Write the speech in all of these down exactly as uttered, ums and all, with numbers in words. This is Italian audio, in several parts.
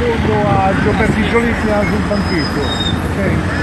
fondo a Gioberti Giolissima sul banchetto, ok?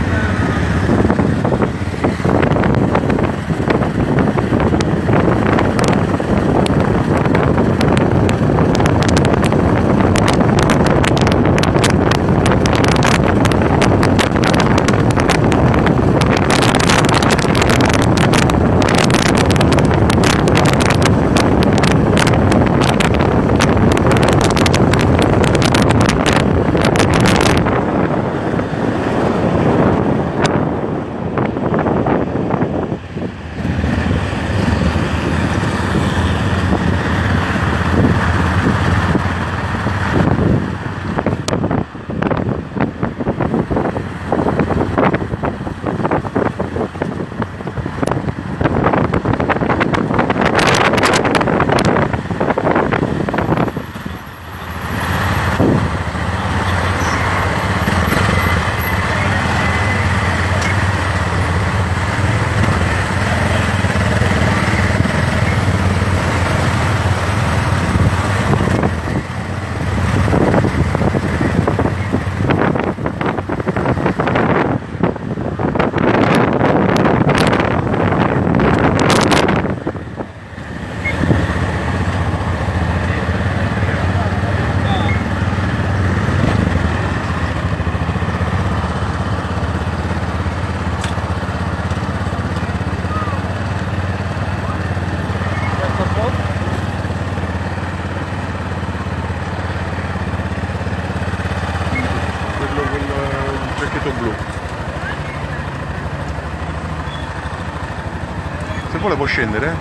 Blu. Se vuole può scendere.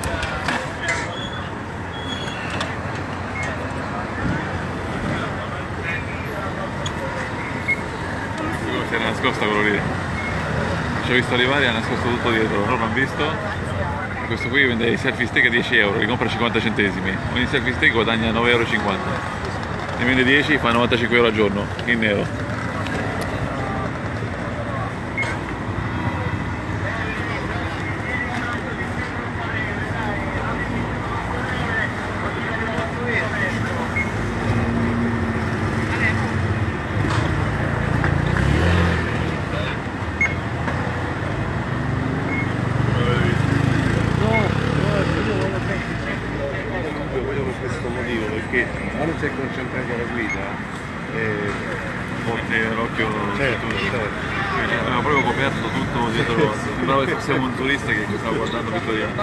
Si era nascosta quello lì. Ci ho visto arrivare e ha nascosto tutto dietro. Non l'hanno visto. Questo qui vende i selfie stick a dieci euro, li compra cinquanta centesimi. Ogni selfie stick guadagna nove e cinquanta euro. Ne vende dieci, fa novantacinque euro al giorno, in nero. Perché quando sei concentrato alla guida e porti l'occhio certo, certo. Aveva proprio coperto tutto dietro, sembrava che fosse un turista che stava guardando Vittoriano.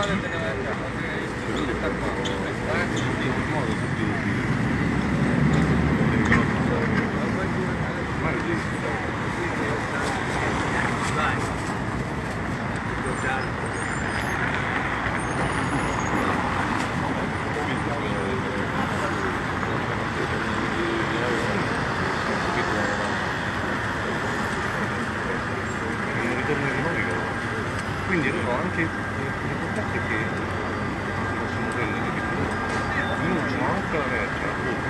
Quindi no, anche l'importante è che si possono prendere che rinunciano anche alla verga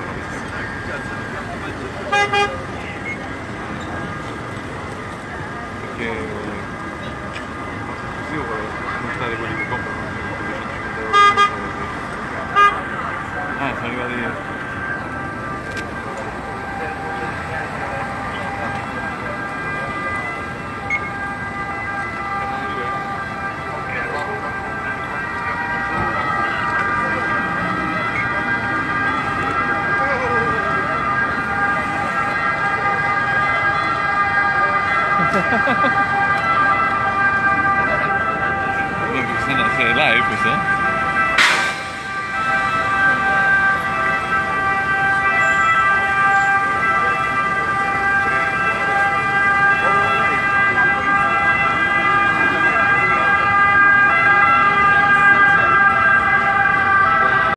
perché io voglio mostrare quelli che comprano ah, sono arrivati. Ha ha ha ha.